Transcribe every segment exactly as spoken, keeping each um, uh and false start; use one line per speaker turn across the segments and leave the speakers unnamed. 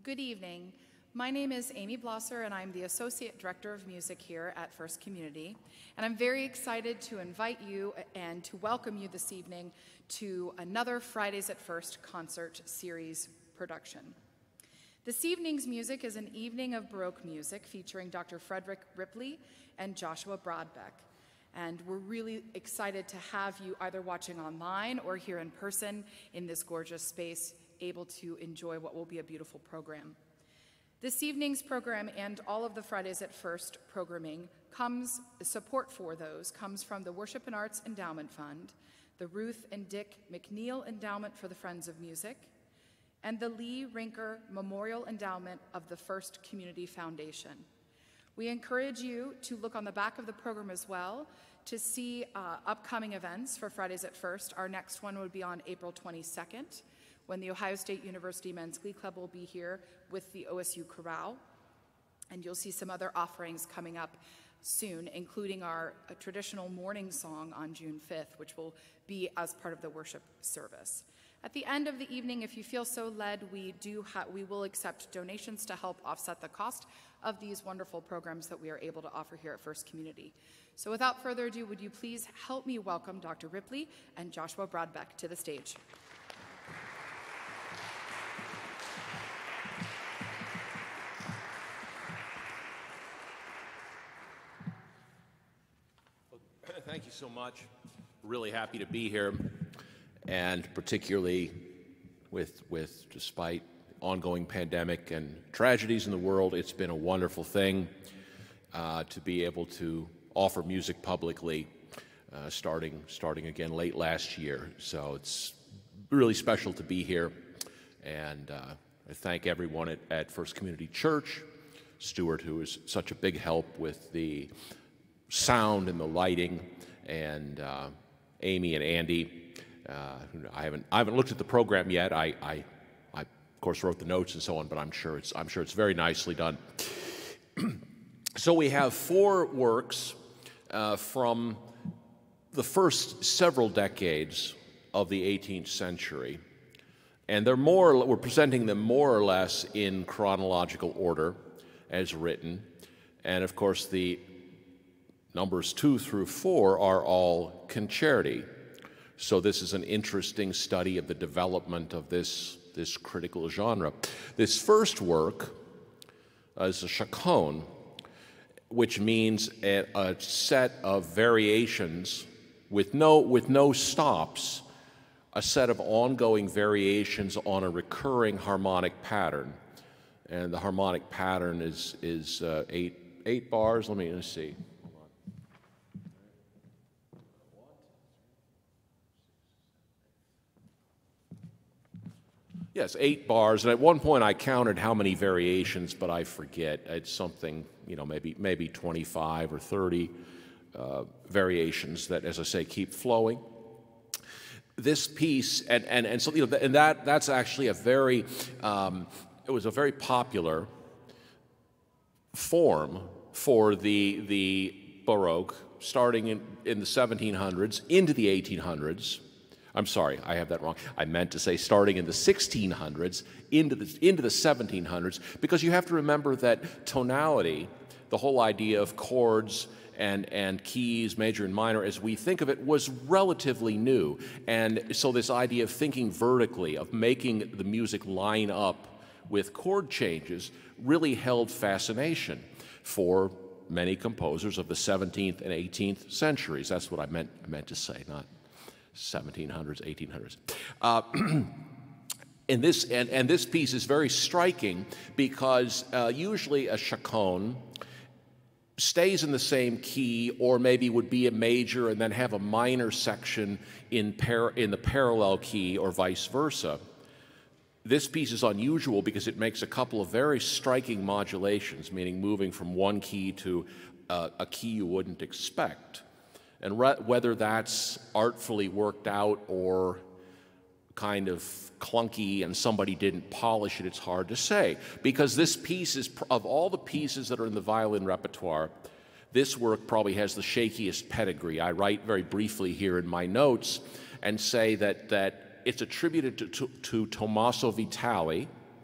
Good evening. My name is Amy Blosser, and I'm the Associate Director of Music here at First Community. And I'm very excited to invite you and to welcome you this evening to another Fridays at First concert series production. This evening's music is an evening of Baroque music featuring Doctor Frederick Ripley and Joshua Broadbeck. And we're really excited to have you either watching online or here in person in this gorgeous space, able to enjoy what will be a beautiful program. This evening's program and all of the Fridays at First programming comes, support for those comes from the Worship and Arts Endowment Fund, the Ruth and Dick McNeil Endowment for the Friends of Music, and the Lee Rinker Memorial Endowment of the First Community Foundation. We encourage you to look on the back of the program as well to see uh, upcoming events for Fridays at First. Our next one would be on April twenty-second, when the Ohio State University Men's Glee Club will be here with the O S U Chorale. And you'll see some other offerings coming up soon, including our uh, traditional morning song on June fifth, which will be as part of the worship service. At the end of the evening, if you feel so led, we do ha we will accept donations to help offset the cost of these wonderful programs that we are able to offer here at First Community. So without further ado, would you please help me welcome Doctor Ripley and Joshua Broadbeck to the stage.
Thank you so much. Really happy to be here, and particularly with, with despite ongoing pandemic and tragedies in the world, it's been a wonderful thing uh, to be able to offer music publicly, uh, starting starting again late last year. So it's really special to be here, and uh, I thank everyone at, at First Community Church, Stuart, who is such a big help with the sound and the lighting, and uh, Amy and Andy. Uh, I haven't I haven't looked at the program yet. I, I I of course wrote the notes and so on, but I'm sure it's I'm sure it's very nicely done. So we have four works uh, from the first several decades of the eighteenth century, and they're more we're presenting them more or less in chronological order as written, and of course the numbers two through four are all concerti. So this is an interesting study of the development of this, this critical genre. This first work uh, is a chaconne, which means a, a set of variations with no, with no stops, a set of ongoing variations on a recurring harmonic pattern. And the harmonic pattern is, is uh, eight, eight bars. Let me let's see. Yes, eight bars, and at one point I counted how many variations, but I forget. It's something, you know, maybe maybe twenty-five or thirty uh, variations that, as I say, keep flowing. This piece, and and and so you know, and that that's actually a very, um, it was a very popular form for the the Baroque, starting in in the seventeen hundreds into the eighteen hundreds. I'm sorry, I have that wrong. I meant to say starting in the sixteen hundreds into the, into the seventeen hundreds, because you have to remember that tonality, the whole idea of chords and, and keys, major and minor, as we think of it, was relatively new. And so this idea of thinking vertically, of making the music line up with chord changes, really held fascination for many composers of the seventeenth and eighteenth centuries. That's what I meant, I meant to say, not seventeen hundreds, eighteen hundreds. Uh, and, this, and, and this piece is very striking because uh, usually a chaconne stays in the same key, or maybe would be a major and then have a minor section in, par in the parallel key, or vice versa. This piece is unusual because it makes a couple of very striking modulations, meaning moving from one key to uh, a key you wouldn't expect. And whether that's artfully worked out or kind of clunky and somebody didn't polish it, it's hard to say. Because this piece is, of all the pieces that are in the violin repertoire, this work probably has the shakiest pedigree. I write very briefly here in my notes and say that, that it's attributed to, to, to Tommaso Vitali,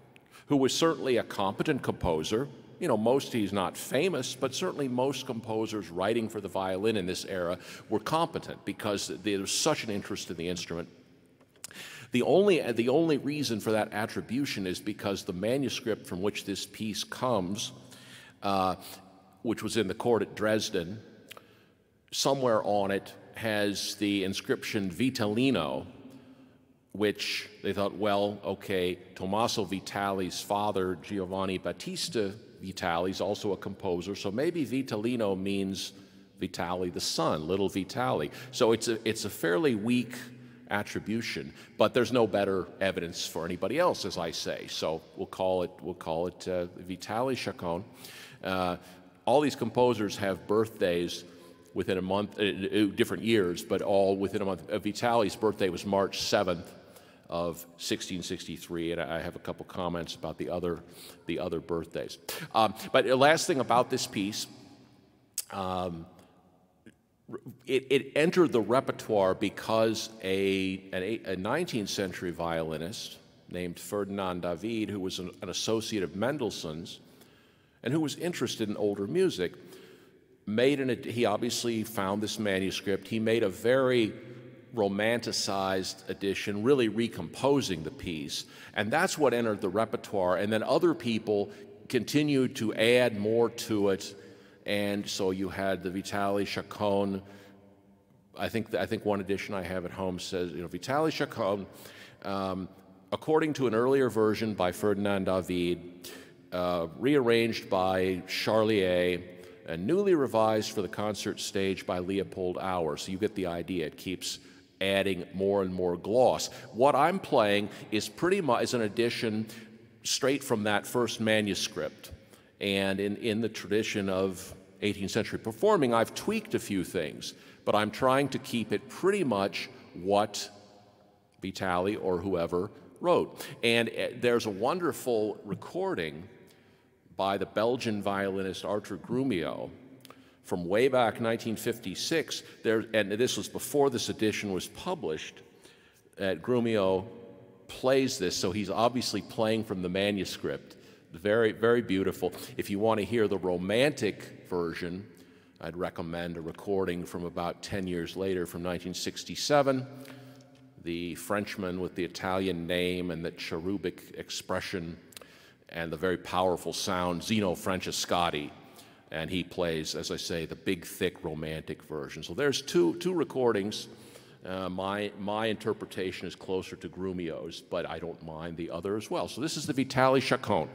who was certainly a competent composer. You know, most, he's not famous, but certainly most composers writing for the violin in this era were competent because there was such an interest in the instrument. The only, the only reason for that attribution is because the manuscript from which this piece comes, uh, which was in the court at Dresden, somewhere on it has the inscription Vitalino, which they thought, well, okay, Tommaso Vitali's father, Giovanni Battista Vitali, is also a composer, so maybe Vitalino means Vitali the son, little Vitali. So it's a, it's a fairly weak attribution, but there's no better evidence for anybody else, as I say. So we'll call it, we'll call it uh, Vitali Chacon. Uh, all these composers have birthdays within a month, uh, different years, but all within a month. Uh, Vitali's birthday was March seventh of sixteen sixty-three, and I have a couple comments about the other, the other birthdays. Um, but the last thing about this piece, um, it, it entered the repertoire because a, an, a nineteenth century violinist named Ferdinand David, who was an, an associate of Mendelssohn's, and who was interested in older music, made an, he obviously found this manuscript. He made a very romanticized edition, really recomposing the piece, and that's what entered the repertoire. And then other people continued to add more to it, and so you had the Vitali Chacon. I think I think one edition I have at home says, you know, Vitali Chacon, um, according to an earlier version by Ferdinand David, uh, rearranged by Charlier, and newly revised for the concert stage by Leopold Auer. So you get the idea. It keeps adding more and more gloss. What I'm playing is pretty much is an edition straight from that first manuscript. And in, in the tradition of eighteenth century performing, I've tweaked a few things, but I'm trying to keep it pretty much what Vitali or whoever wrote. And uh, there's a wonderful recording by the Belgian violinist Arthur Grumio from way back nineteen fifty-six, there, and this was before this edition was published. Uh, Grumio plays this, so he's obviously playing from the manuscript. Very, very beautiful. If you want to hear the romantic version, I'd recommend a recording from about ten years later, from nineteen sixty-seven. The Frenchman with the Italian name and the cherubic expression and the very powerful sound, Zino Francescatti. And he plays, as I say, the big, thick, romantic version. So there's two, two recordings. Uh, my, my interpretation is closer to Grumio's, but I don't mind the other as well. So this is the Vitali Chacon.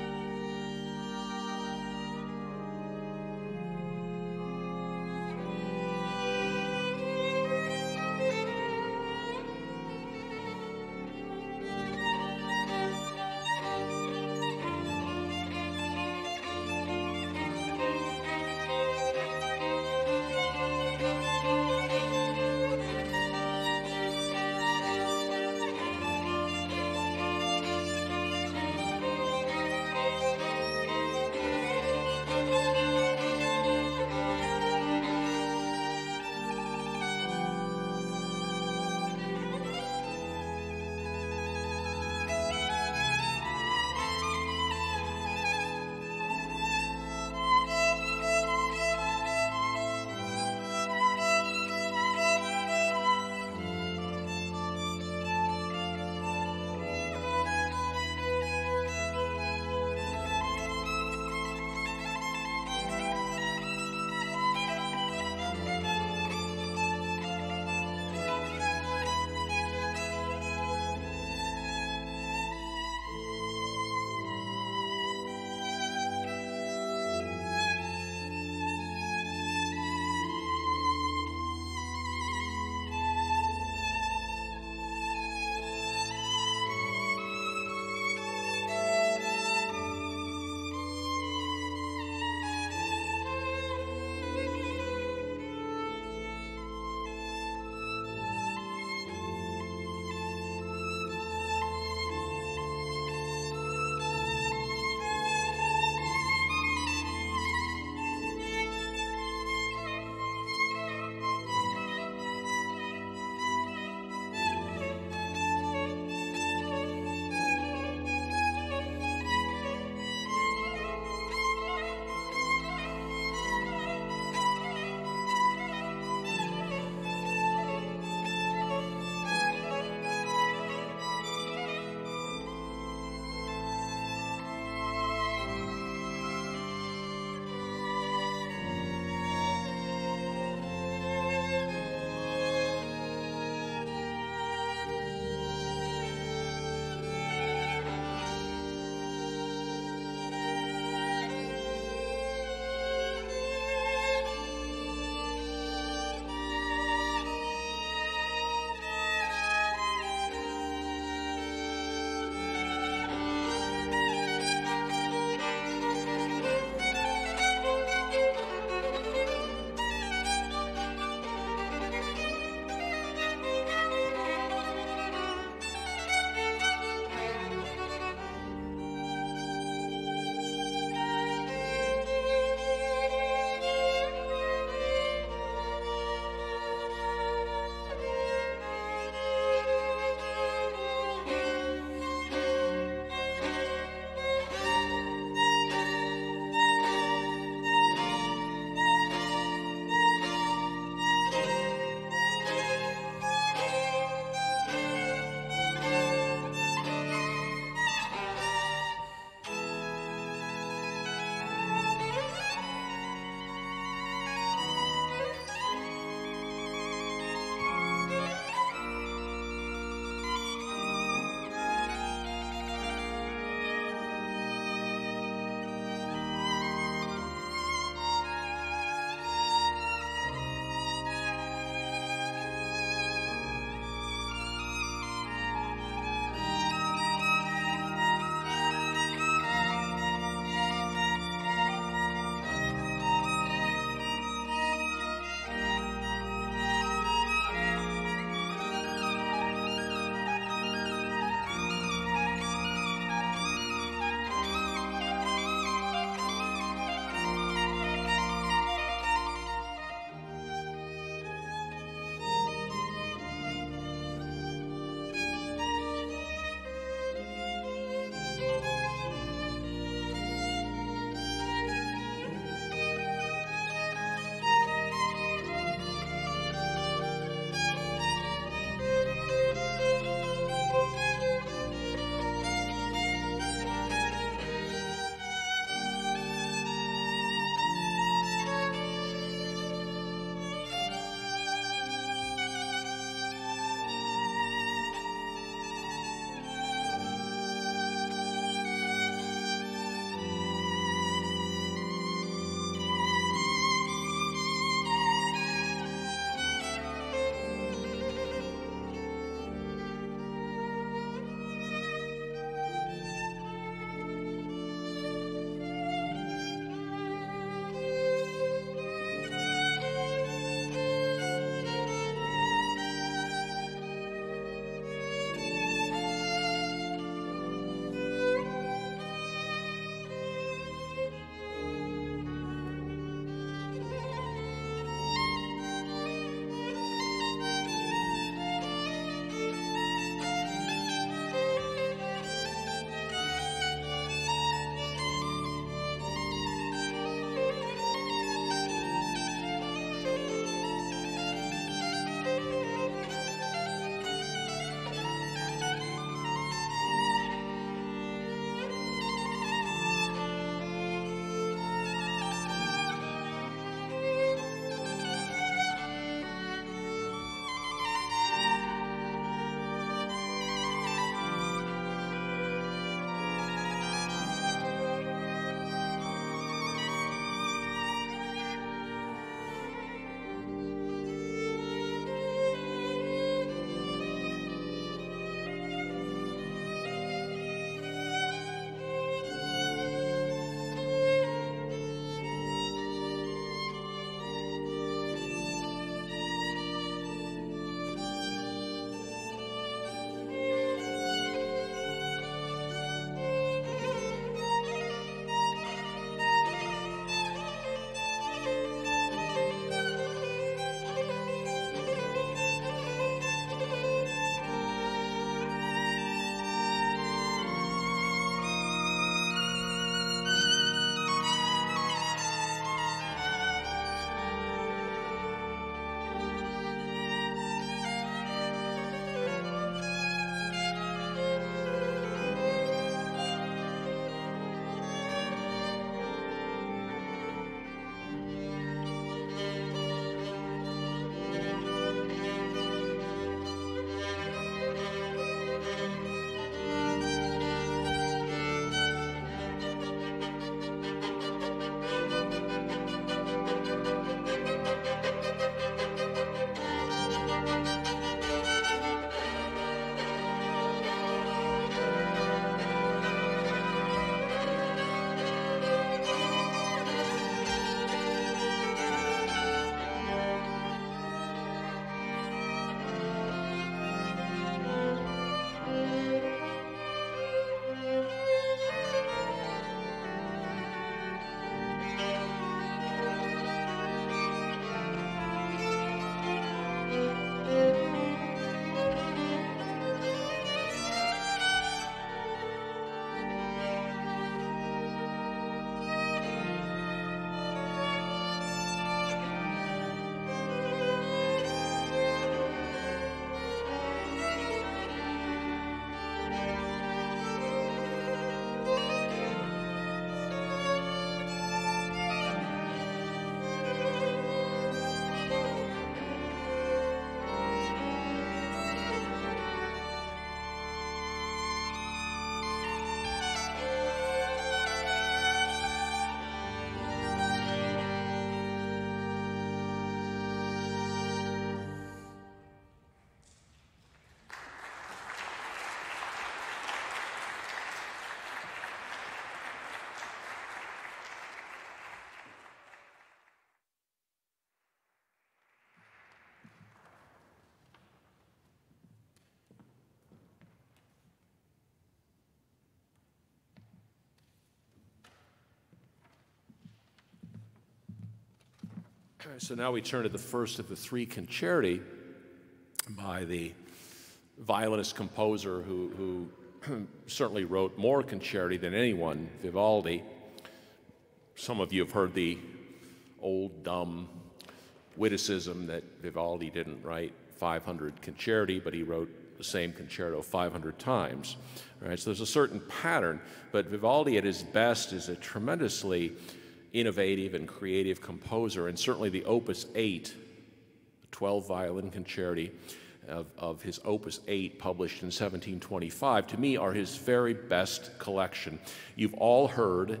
So now we turn to the first of the three concerti by the violinist composer who, who certainly wrote more concerti than anyone, Vivaldi. Some of you have heard the old dumb witticism that Vivaldi didn't write five hundred concerti, but he wrote the same concerto five hundred times. Right? So there's a certain pattern, but Vivaldi at his best is a tremendously innovative and creative composer, and certainly the Opus eight, twelve violin concerti of, of his Opus eight, published in seventeen twenty-five, to me are his very best collection. You've all heard,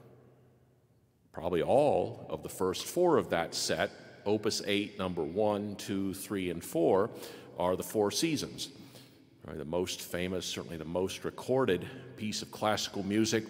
probably all of the first four of that set. Opus eight, number one, two, three, and four are the Four Seasons. Right, the most famous, certainly the most recorded piece of classical music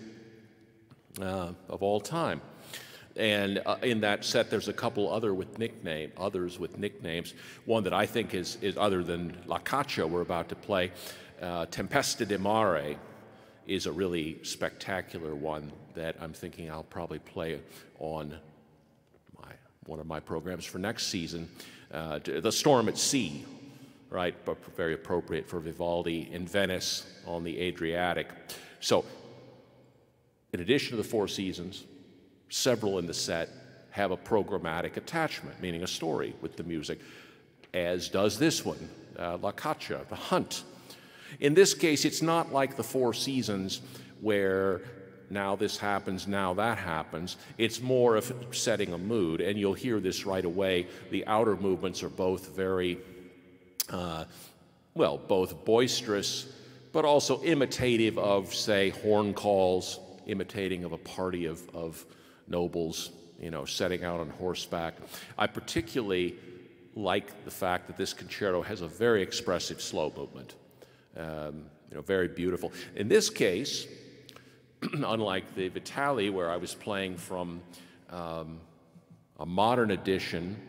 uh, of all time. And uh, in that set, there's a couple other with nickname, others with nicknames. One that I think is, is other than La Caccia we're about to play, uh, Tempesta di Mare, is a really spectacular one that I'm thinking I'll probably play on my, one of my programs for next season. Uh, The Storm at Sea, right, but very appropriate for Vivaldi in Venice on the Adriatic. So, in addition to the Four Seasons, several in the set have a programmatic attachment, meaning a story with the music, as does this one, uh, La Caccia, The Hunt. In this case, it's not like the Four Seasons where now this happens, now that happens. It's more of setting a mood, and you'll hear this right away. The outer movements are both very, uh, well, both boisterous, but also imitative of, say, horn calls, imitating of a party of, of nobles, you know, setting out on horseback. I particularly like the fact that this concerto has a very expressive slow movement, um, you know, very beautiful. In this case, unlike the Vitali, where I was playing from um, a modern edition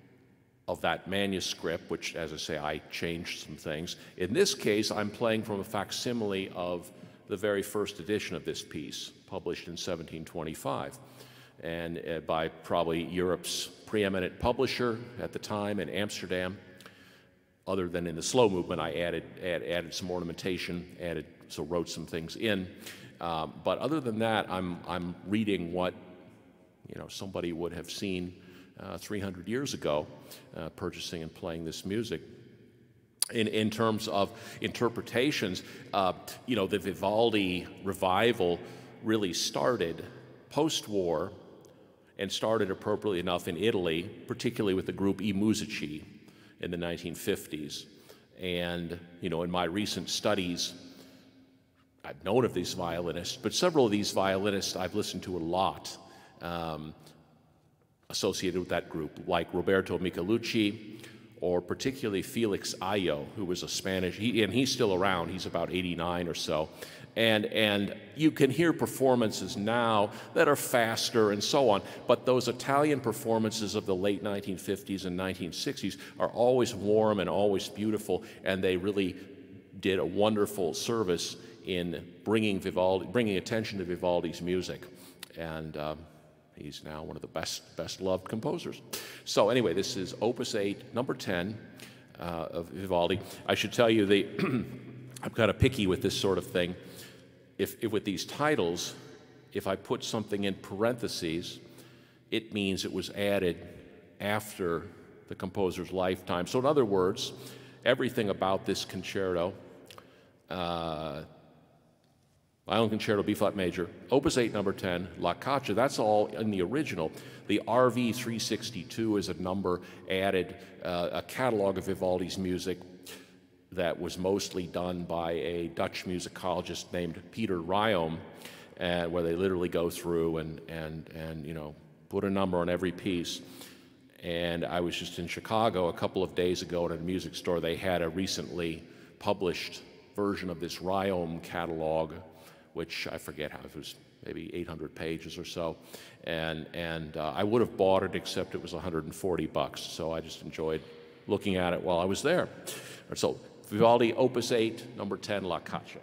of that manuscript, which, as I say, I changed some things. In this case, I'm playing from a facsimile of the very first edition of this piece, published in seventeen twenty-five, and uh, by probably Europe's preeminent publisher at the time in Amsterdam. Other than in the slow movement, I added, add, added some ornamentation, added, so wrote some things in. Um, but other than that, I'm, I'm reading what, you know, somebody would have seen uh, three hundred years ago, uh, purchasing and playing this music. In, in terms of interpretations, uh, you know, the Vivaldi revival really started post-war and started appropriately enough in Italy, particularly with the group I Musici in the nineteen fifties. And, you know, in my recent studies, I've known of these violinists, but several of these violinists I've listened to a lot, um, associated with that group, like Roberto Michelucci, or particularly Felix Ayo, who was a Spanish, he, and he's still around, he's about eighty-nine or so. And, and you can hear performances now that are faster and so on, but those Italian performances of the late nineteen fifties and nineteen sixties are always warm and always beautiful, and they really did a wonderful service in bringing Vivaldi, bringing attention to Vivaldi's music. And um, he's now one of the best, best loved composers. So anyway, this is Opus eight, number ten uh, of Vivaldi. I should tell you, the I'm kind of picky with this sort of thing. If, if with these titles, if I put something in parentheses, it means it was added after the composer's lifetime. So in other words, everything about this concerto, uh, Violin Concerto, B-flat major, Opus eight, number ten, La Caccia, that's all in the original. The R V three sixty-two is a number added, uh, a catalog of Vivaldi's music that was mostly done by a Dutch musicologist named Peter Ryom, uh, where they literally go through and, and, and, you know, put a number on every piece. And I was just in Chicago a couple of days ago at a music store. They had a recently published version of this Ryom catalog, which I forget how, it was maybe eight hundred pages or so. And, and uh, I would have bought it, except it was one hundred forty bucks. So I just enjoyed looking at it while I was there. So Vivaldi, Opus eight, number ten, La Caccia.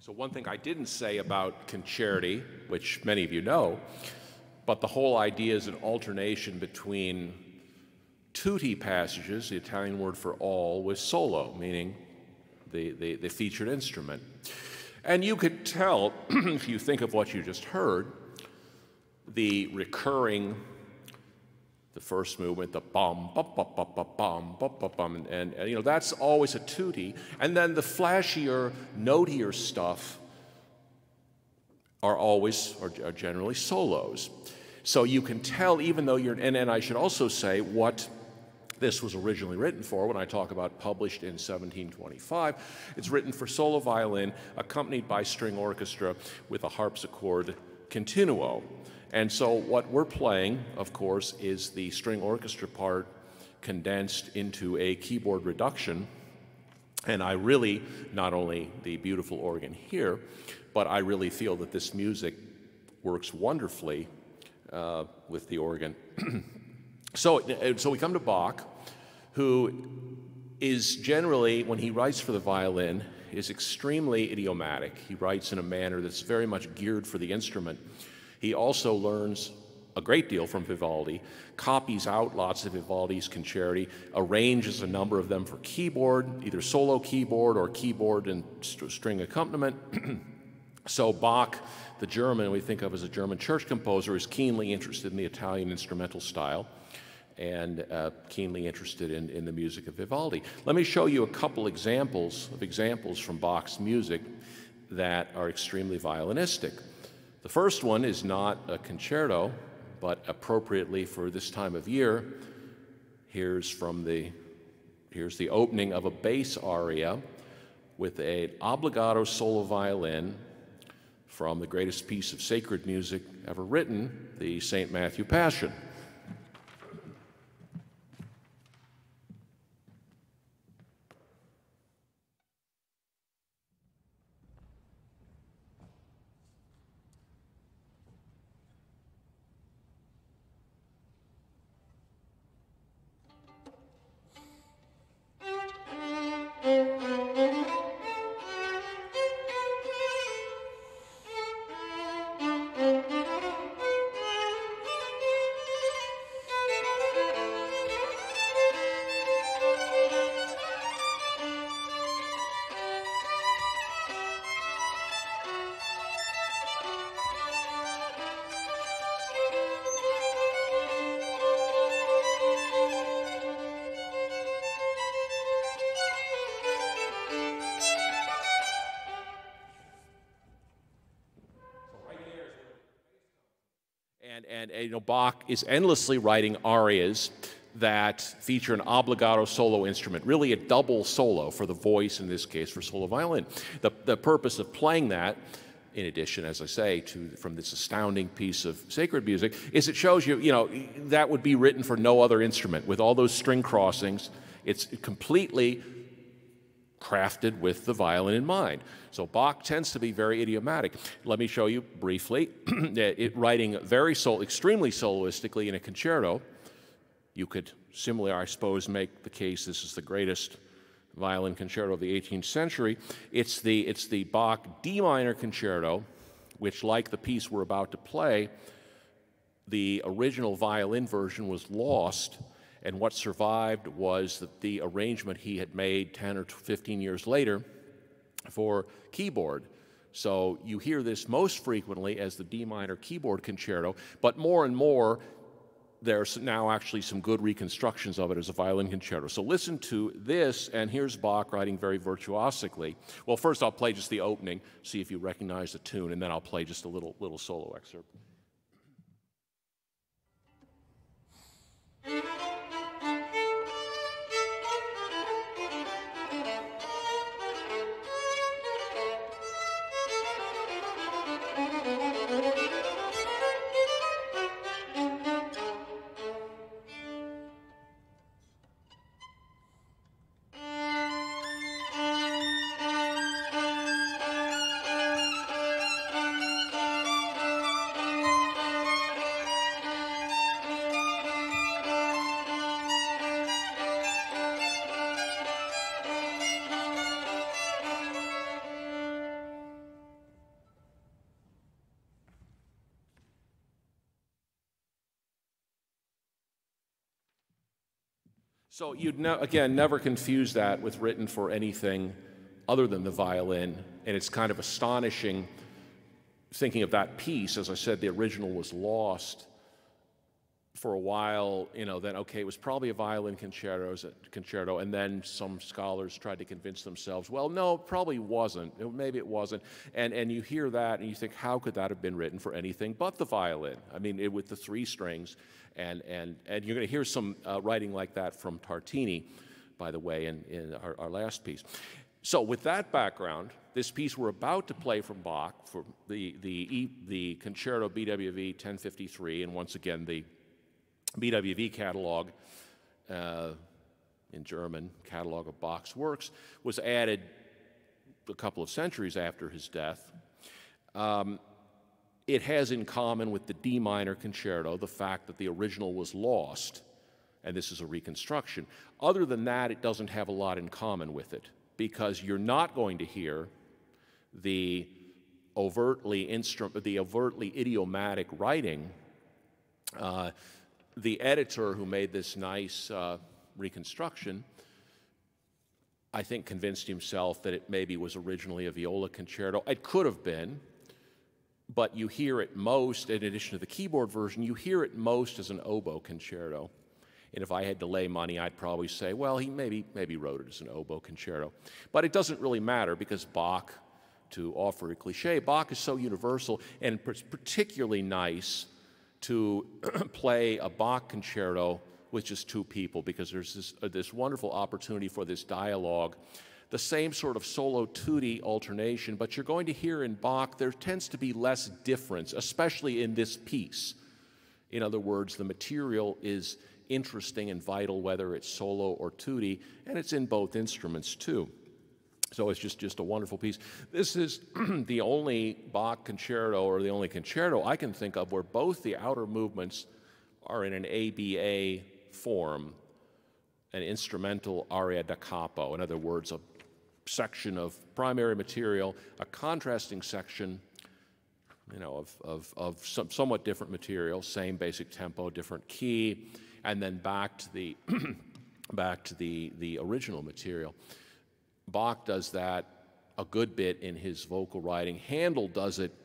So one thing I didn't say about concerti, which many of you know, but the whole idea is an alternation between tutti passages, the Italian word for all, with solo, meaning the, the, the featured instrument. And you could tell, if you think of what you just heard, the recurring, the first movement, the bum, bum, bum, bum, bum, bum, bum, bum, bum, and, and, and you know, that's always a tutti. And then the flashier, notier stuff are always, or are generally solos. So you can tell, even though you're, and, and I should also say what this was originally written for. When I talk about published in seventeen twenty-five, it's written for solo violin, accompanied by string orchestra with a harpsichord continuo. And so what we're playing, of course, is the string orchestra part condensed into a keyboard reduction. And I really, not only the beautiful organ here, but I really feel that this music works wonderfully uh, with the organ. So, so we come to Bach, who is generally, when he writes for the violin, is extremely idiomatic. He writes in a manner that's very much geared for the instrument. He also learns a great deal from Vivaldi, copies out lots of Vivaldi's concerti, arranges a number of them for keyboard, either solo keyboard or keyboard and st- string accompaniment. So Bach, the German we think of as a German church composer, is keenly interested in the Italian instrumental style and uh, keenly interested in, in the music of Vivaldi. Let me show you a couple examples of examples from Bach's music that are extremely violinistic. The first one is not a concerto, but appropriately for this time of year, here's from the, here's the opening of a bass aria with an obbligato solo violin from the greatest piece of sacred music ever written, the Saint Matthew Passion. And, and, and you know, Bach is endlessly writing arias that feature an obbligato solo instrument, really a double solo for the voice, in this case for solo violin. The, the purpose of playing that, in addition, as I say, to from this astounding piece of sacred music, is it shows you, you know, that would be written for no other instrument. With all those string crossings, it's completely crafted with the violin in mind. So Bach tends to be very idiomatic. Let me show you briefly, it writing very sol extremely soloistically in a concerto. You could similarly, I suppose, make the case this is the greatest violin concerto of the eighteenth century. It's the, it's the Bach D minor concerto, which, like the piece we're about to play, the original violin version was lost, and what survived was the, the arrangement he had made ten or fifteen years later for keyboard. So you hear this most frequently as the D minor keyboard concerto, but more and more there's now actually some good reconstructions of it as a violin concerto. So listen to this, and here's Bach writing very virtuosically. Well, first I'll play just the opening, see if you recognize the tune, and then I'll play just a little, little solo excerpt. So you'd, ne again, never confuse that with written for anything other than the violin, and it's kind of astonishing thinking of that piece. As I said, the original was lost for a while, you know, then, okay, it was probably a violin concerto, concerto, and then some scholars tried to convince themselves, well, no, it probably wasn't. It, maybe it wasn't. And, and you hear that, and you think, how could that have been written for anything but the violin? I mean, it, with the three strings, and, and, and you're going to hear some uh, writing like that from Tartini, by the way, in, in our, our last piece. So with that background, this piece we're about to play from Bach, for the, the, the Concerto B W V ten fifty-three, and once again, the B W V catalog, uh, in German, Catalog of Bach's Works, was added a couple of centuries after his death. Um, it has in common with the D minor concerto the fact that the original was lost, and this is a reconstruction. Other than that, it doesn't have a lot in common with it, because you're not going to hear the overtly, instru the overtly idiomatic writing. Uh, The editor who made this nice uh, reconstruction, I think, convinced himself that it maybe was originally a viola concerto. It could have been, but you hear it most, in addition to the keyboard version, you hear it most as an oboe concerto. And if I had to lay money, I'd probably say, well, he maybe, maybe wrote it as an oboe concerto. But it doesn't really matter, because Bach, to offer a cliche, Bach is so universal, and it's particularly nice to play a Bach concerto with just two people, because there's this, uh, this wonderful opportunity for this dialogue, the same sort of solo tutti alternation, but you're going to hear in Bach there tends to be less difference, especially in this piece. In other words, the material is interesting and vital, whether it's solo or tutti, and it's in both instruments too. So it's just, just a wonderful piece. This is the only Bach concerto, or the only concerto I can think of, where both the outer movements are in an A B A form, an instrumental aria da capo. In other words, a section of primary material, a contrasting section, you know, of, of, of some, somewhat different material, same basic tempo, different key, and then back to the, back to the, the original material. Bach does that a good bit in his vocal writing. Handel does it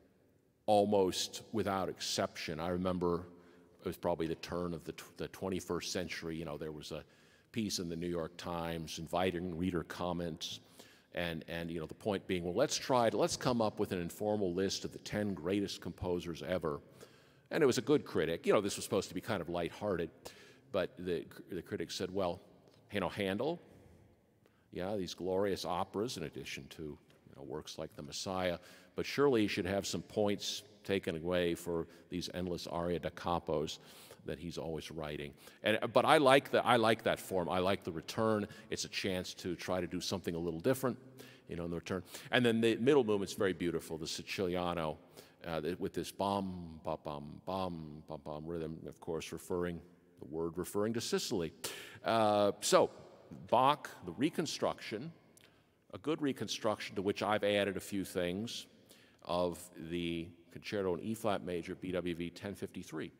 almost without exception. I remember it was probably the turn of the, the twenty-first century. You know, there was a piece in the New York Times inviting reader comments, and, and you know, the point being, well, let's try, let's come up with an informal list of the ten greatest composers ever. And it was a good critic. You know, this was supposed to be kind of lighthearted, but the, the critic said, well, you know, Handel, yeah, these glorious operas, in addition to, you know, works like The Messiah, but surely you should have some points taken away for these endless aria da capos that he's always writing. And, but I like, the, I like that form. I like the return. It's a chance to try to do something a little different, you know, in the return. And then the middle movement's very beautiful, the Siciliano, uh, with this bum, bum, bum, bum, bum, bum rhythm, of course, referring, the word referring to Sicily. Uh, so, Bach, the reconstruction, a good reconstruction to which I've added a few things, of the Concerto in E-flat major, B W V ten fifty-three.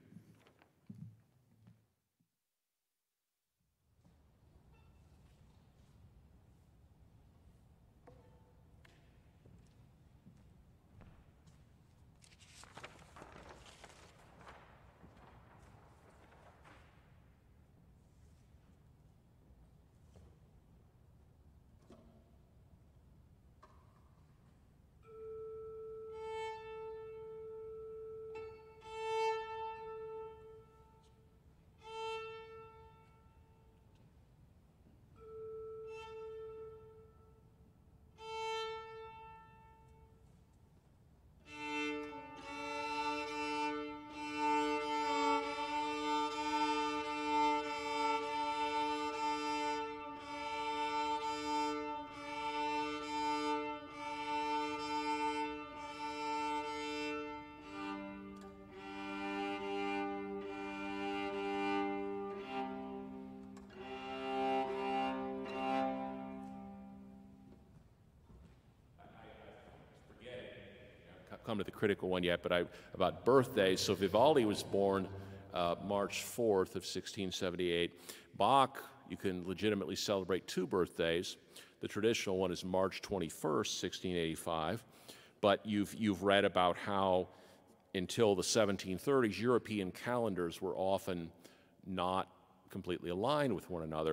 Come to the critical one yet, but I, about birthdays. So Vivaldi was born uh, March fourth of sixteen seventy-eight. Bach, you can legitimately celebrate two birthdays. The traditional one is March twenty-first, sixteen eighty-five, but you've, you've read about how until the seventeen thirties, European calendars were often not completely aligned with one another.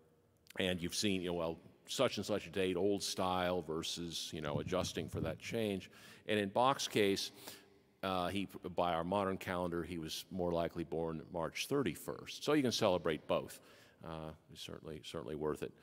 And you've seen, you know, well, such and such a date, old style versus, you know, adjusting for that change. And in Bach's case, uh, he, by our modern calendar, he was more likely born March thirty-first. So you can celebrate both. Uh, it's certainly, certainly worth it.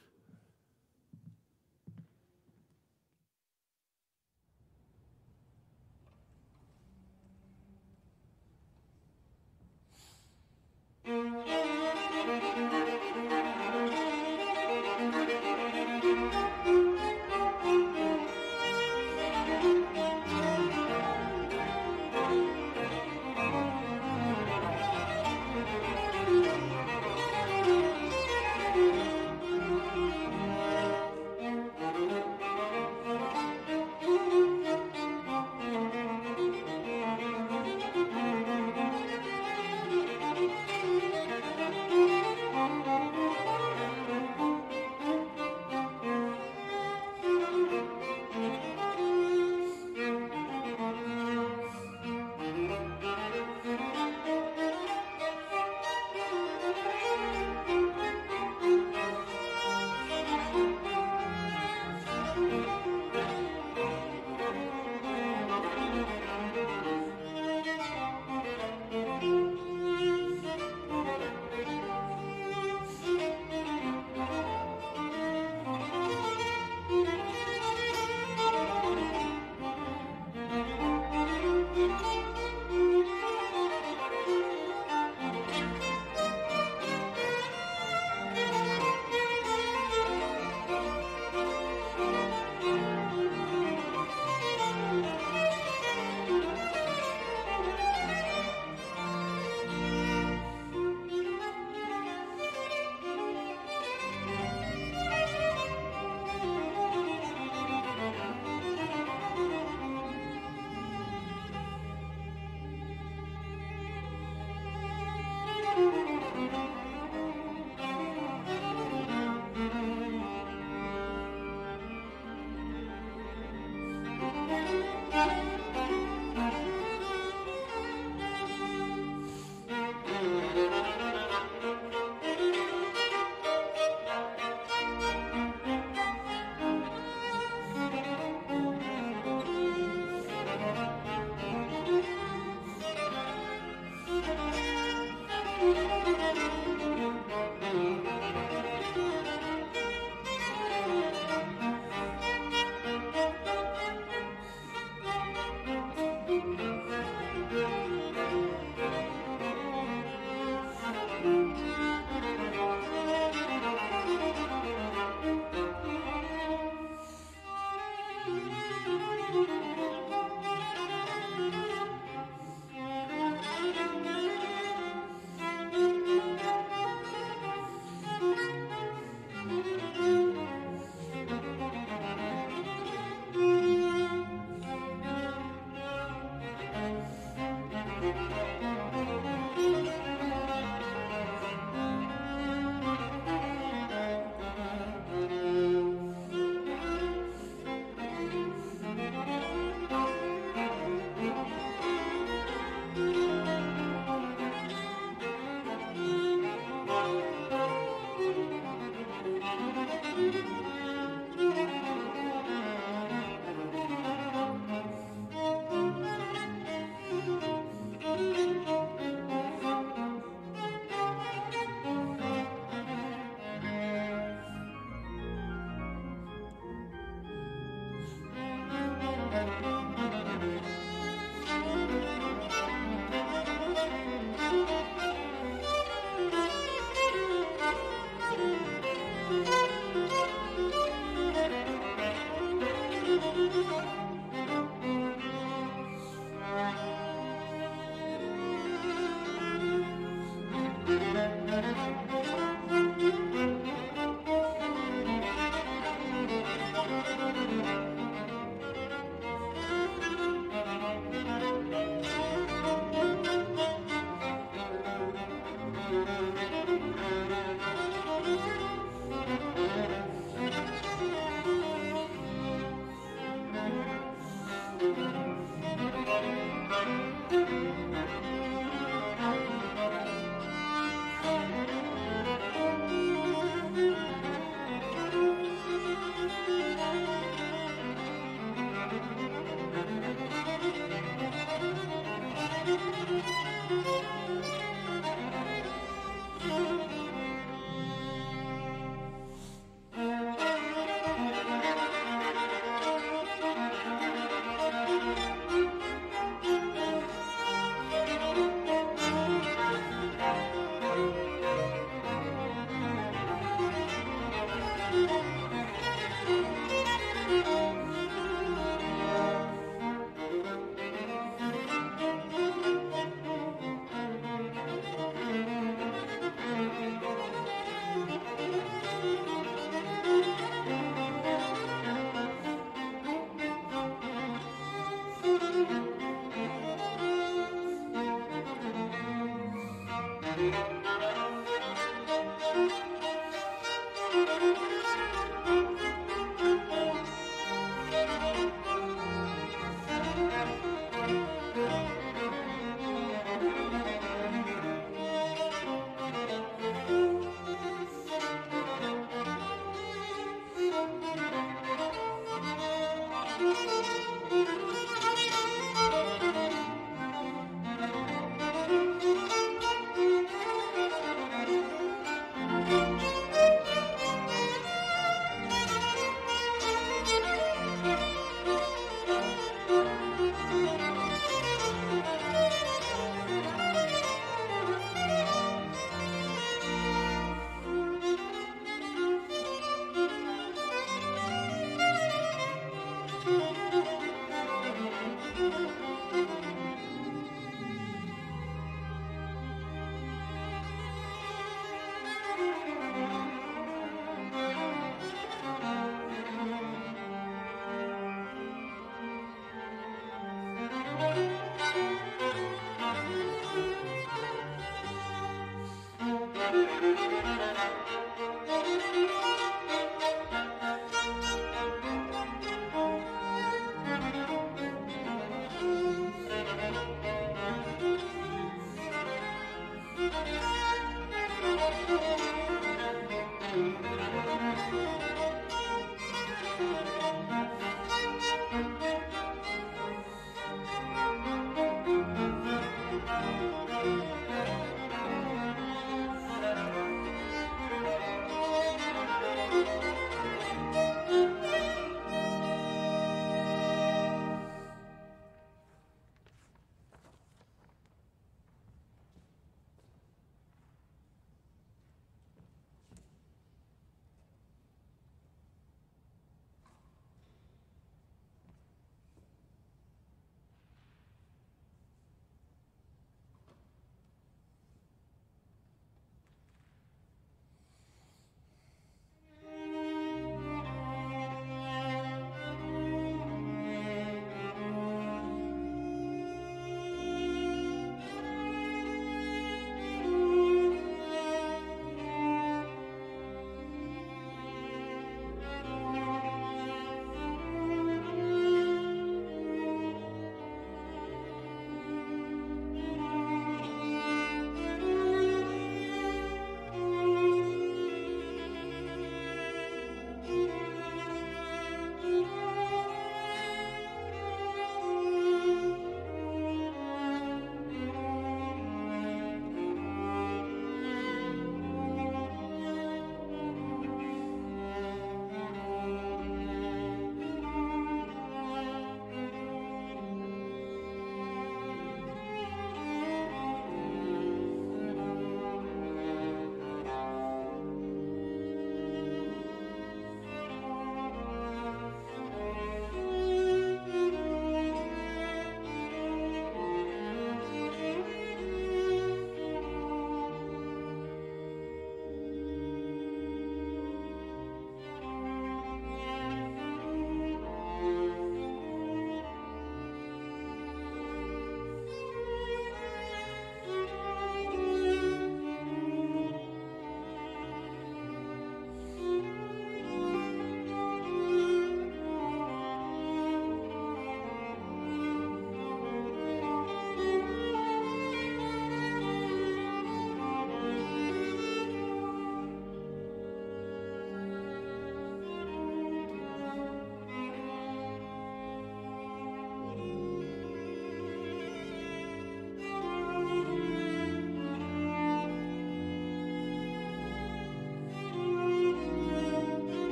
Thank you.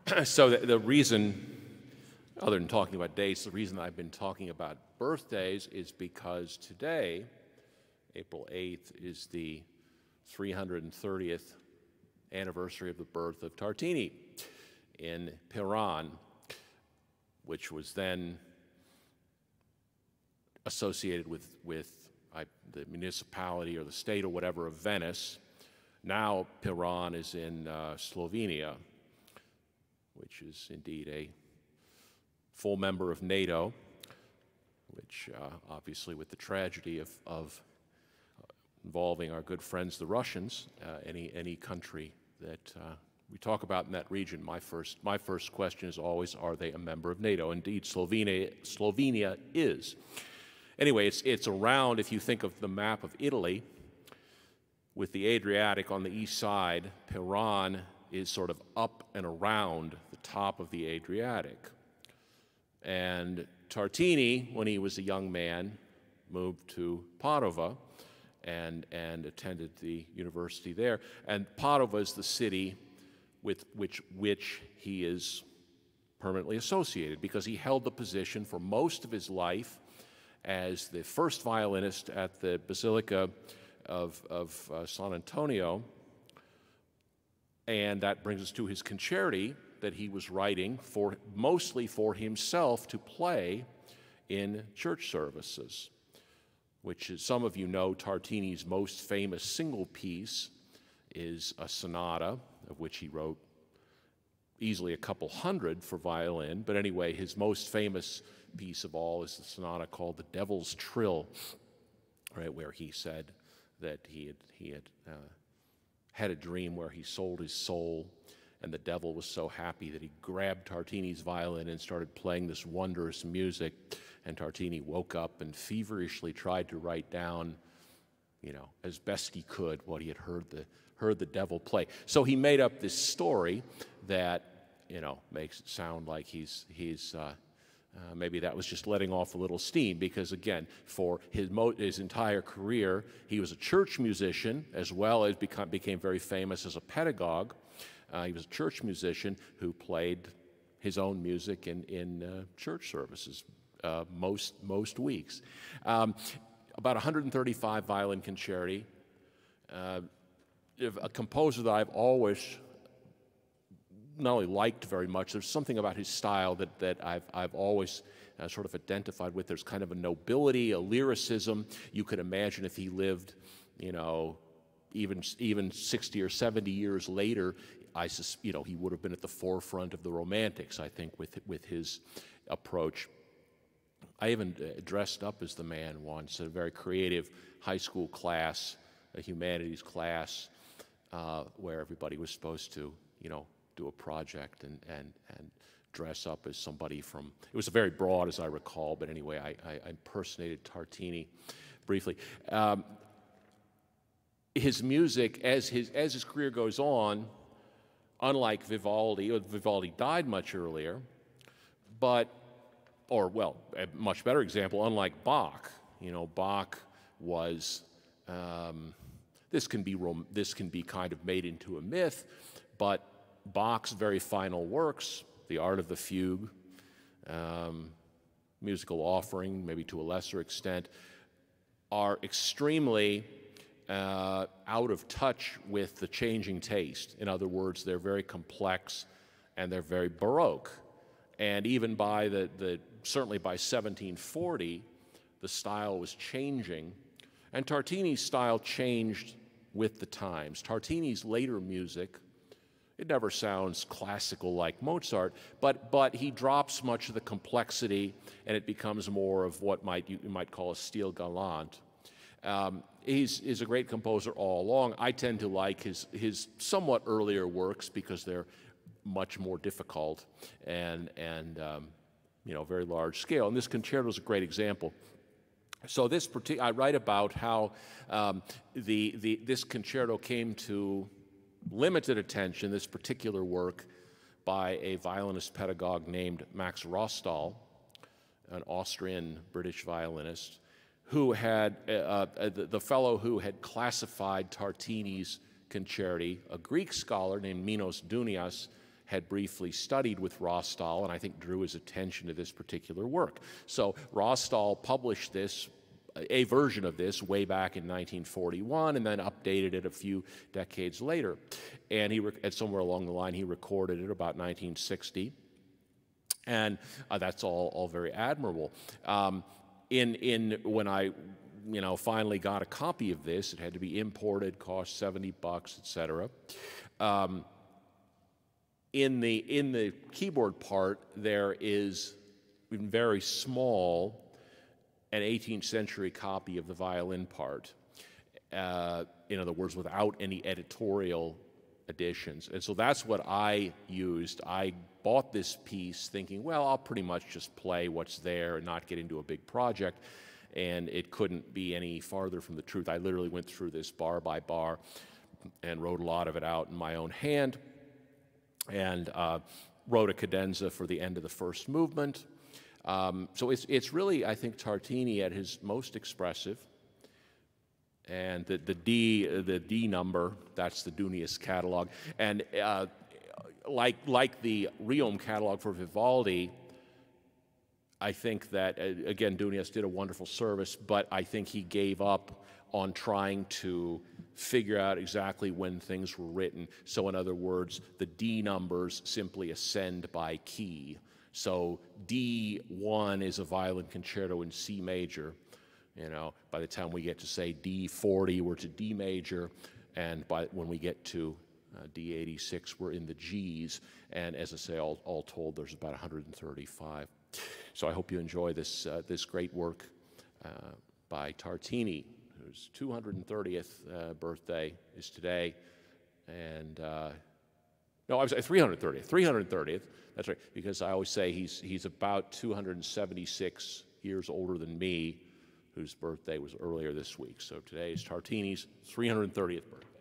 so the, the reason, other than talking about dates, the reason I've been talking about birthdays is because today, April eighth, is the three hundred thirtieth anniversary of the birth of Tartini in Piran, which was then associated with, with I, the municipality or the state or whatever of Venice. Now Piran is in uh, Slovenia, which is indeed a full member of NATO, which uh, obviously with the tragedy of, of involving our good friends the Russians, uh, any, any country that uh, we talk about in that region, my first, my first question is always, are they a member of NATO? Indeed, Slovenia, Slovenia is. Anyway, it's, it's around, if you think of the map of Italy, with the Adriatic on the east side, Piran is sort of up and around the top of the Adriatic. And Tartini, when he was a young man, moved to Padova and, and attended the university there. And Padova is the city with which, which he is permanently associated, because he held the position for most of his life as the first violinist at the Basilica of, of uh, San Antonio. And that brings us to his concerti that he was writing for, mostly for himself to play in church services, which is, some of you know, Tartini's most famous single piece is a sonata, of which he wrote easily a couple hundred for violin. But anyway, his most famous piece of all is the sonata called The Devil's Trill, right, where he said that he had, he had uh, had a dream where he sold his soul, and the devil was so happy that he grabbed Tartini's violin and started playing this wondrous music, and Tartini woke up and feverishly tried to write down, you know, as best he could what he had heard the, heard the devil play. So he made up this story that, you know, makes it sound like he's, he's uh, Uh, maybe that was just letting off a little steam, because again, for his, mo his entire career, he was a church musician as well as become, became very famous as a pedagogue. Uh, he was a church musician who played his own music in, in uh, church services uh, most, most weeks. Um, about one hundred thirty-five violin concerti. Uh, a composer that I've always not only liked very much, there's something about his style that, that I've, I've always uh, sort of identified with. There's kind of a nobility, a lyricism. You could imagine if he lived, you know, even, even sixty or seventy years later, I sus you know, he would have been at the forefront of the Romantics, I think, with, with his approach. I even uh, dressed up as the man once at a very creative high school class, a humanities class, uh, where everybody was supposed to, you know, do a project and, and, and dress up as somebody from, it was very broad as I recall, but anyway, I, I, I impersonated Tartini briefly. Um, his music, as his, as his career goes on, unlike Vivaldi, Vivaldi died much earlier, but, or well, a much better example, unlike Bach, you know, Bach was, um, this can be, rom this can be kind of made into a myth, but Bach's very final works, The Art of the Fugue, um, Musical Offering, maybe to a lesser extent, are extremely uh, out of touch with the changing taste. In other words, they're very complex and they're very Baroque. And even by the, the certainly by seventeen forty, the style was changing. And Tartini's style changed with the times. Tartini's later music, it never sounds classical like Mozart, but, but he drops much of the complexity, and it becomes more of what might, you, you might call a style galant. Um, he's, he's a great composer all along. I tend to like his, his somewhat earlier works because they're much more difficult and, and um, you know, very large scale. And this concerto is a great example. So this particular, I write about how um, the, the, this concerto came to limited attention, this particular work, by a violinist pedagogue named Max Rostal, an Austrian-British violinist, who had, uh, uh, the, the fellow who had classified Tartini's concerti, a Greek scholar named Minos Dounias, had briefly studied with Rostall, and I think drew his attention to this particular work. So Rostall published this, a version of this, way back in nineteen forty-one, and then updated it a few decades later. And he, and somewhere along the line, he recorded it about nineteen sixty. And uh, that's all, all very admirable. Um, in, in, when I, you know, finally got a copy of this, it had to be imported, cost seventy bucks, et cetera. Um, in the, in the keyboard part, there is very small an eighteenth century copy of the violin part. Uh, in other words, without any editorial additions. And so that's what I used. I bought this piece thinking, well, I'll pretty much just play what's there and not get into a big project. And it couldn't be any farther from the truth. I literally went through this bar by bar and wrote a lot of it out in my own hand, and uh, wrote a cadenza for the end of the first movement. Um, so it's, it's really, I think, Tartini at his most expressive. And the, the D, the D number, that's the Dunius catalog. And uh, like, like the Riom catalog for Vivaldi, I think that, uh, again, Dunius did a wonderful service, but I think he gave up on trying to figure out exactly when things were written. So in other words, the D numbers simply ascend by key. So D one is a violin concerto in C major. You know, by the time we get to, say, D forty, we're to D major, and by when we get to uh, D eighty-six, we're in the Gs. And as I say, all, all told, there's about one hundred thirty-five. So I hope you enjoy this, uh, this great work uh, by Tartini, whose two hundred thirtieth uh, birthday is today. And, uh, no, I was three hundred thirtieth, three hundred thirtieth, that's right, because I always say he's, he's about two hundred seventy-six years older than me, whose birthday was earlier this week. So today is Tartini's three hundred thirtieth birthday.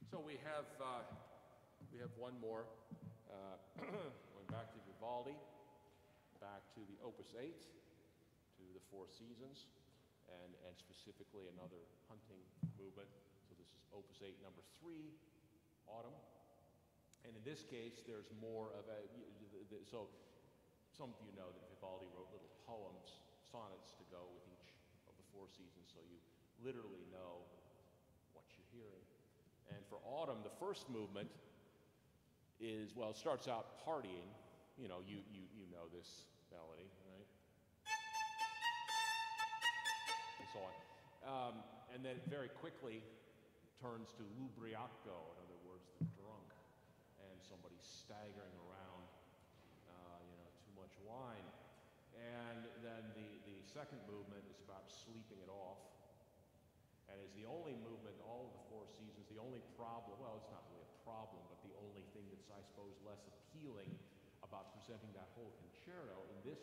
So we have, uh, we have one more, uh, going back to Vivaldi, back to the Opus eight, to the Four Seasons, and, and specifically another hunting movement. So this is Opus eight, number three, Autumn. And in this case, there's more of a, so some of you know that Vivaldi wrote little poems, sonnets to go with each of the four seasons, so you literally know what you're hearing. And for Autumn, the first movement is, well, it starts out partying. You know, you, you, you know this melody, right? And so on. Um, and then it very quickly turns to lubriaco, in other words, the drunk, and somebody staggering around, uh, you know, too much wine. And then the, the second movement is about sleeping it off, and is the only movement, all of the four seasons, the only problem, well, it's not really a problem, but the only thing that's, I suppose, less appealing about presenting that whole concerto in this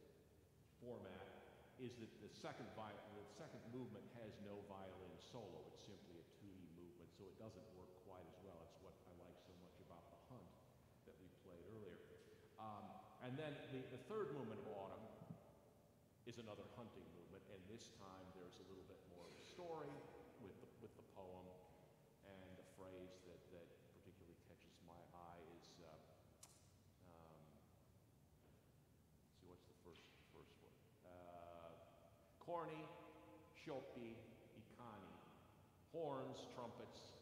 format is that the second, vi the second movement has no violin solo. It's simply a tutti movement, so it doesn't work quite as well. It's what I like so much about the Hunt that we played earlier. Um, and then the, the third movement of Autumn is another hunting movement, and this time there's a little bit more of a story with the, with the poem, and the phrase that, that particularly catches my eye is, uh, um, let's see, what's the first, first one? Uh, corny, scioppi, i cani, horns, trumpets,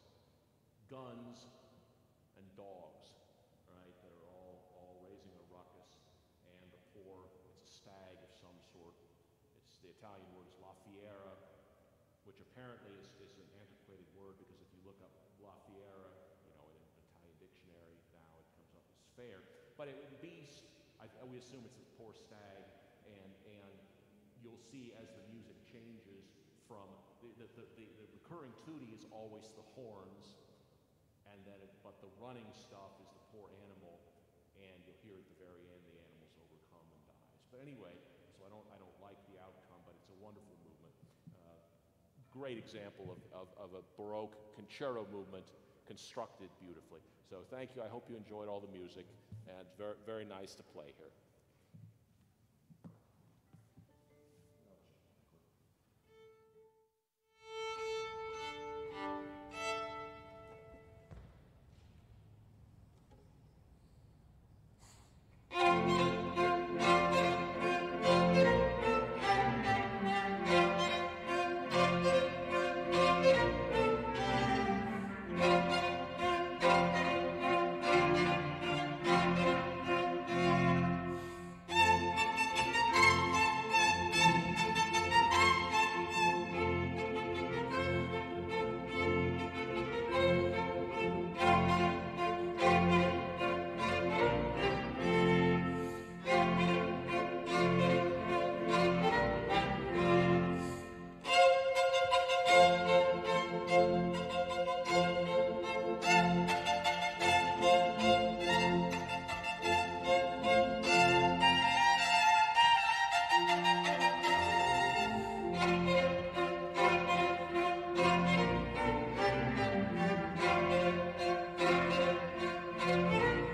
guns, and dogs, right, that are all, all raising a ruckus, and the poor, it's a stag of some sort. It's, the Italian word is la fiera, which apparently is, is an antiquated word, because if you look up la fiera, you know, in an Italian dictionary now, it comes up as fair. But it would beast, I, we assume it's a poor stag, and, and you'll see as the music changes from, the, the, the, the, the recurring tutti is always the horns, and then it, but the running stuff is the poor animal, and you'll hear at the very end the animal's overcome and dies. But anyway, so I don't, I don't like the outcome, but it's a wonderful movement. Uh, great example of, of, of a Baroque concerto movement constructed beautifully. So thank you. I hope you enjoyed all the music, and it's very, very nice to play here.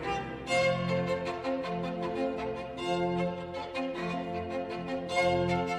Thank you.